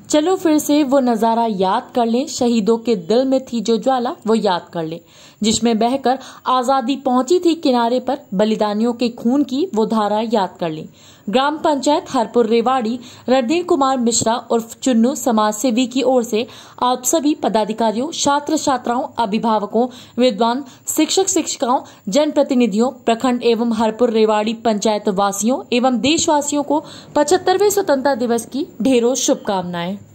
चलो फिर से वो नजारा याद कर लें, शहीदों के दिल में थी जो ज्वाला वो याद कर लें, जिसमें बहकर आजादी पहुंची थी किनारे पर, बलिदानियों के खून की वो धारा याद कर लें। ग्राम पंचायत हरपुर रेवाड़ी रणधीर कुमार मिश्रा उर्फ चुन्नू समाज सेवी की ओर से आप सभी पदाधिकारियों, छात्र छात्राओं, अभिभावकों, विद्वान, शिक्षक शिक्षिकाओं, जनप्रतिनिधियों, प्रखंड एवं हरपुर रेवाड़ी पंचायत वासियों एवं देशवासियों को 75वें स्वतंत्रता दिवस की ढेरों शुभकामनाएं।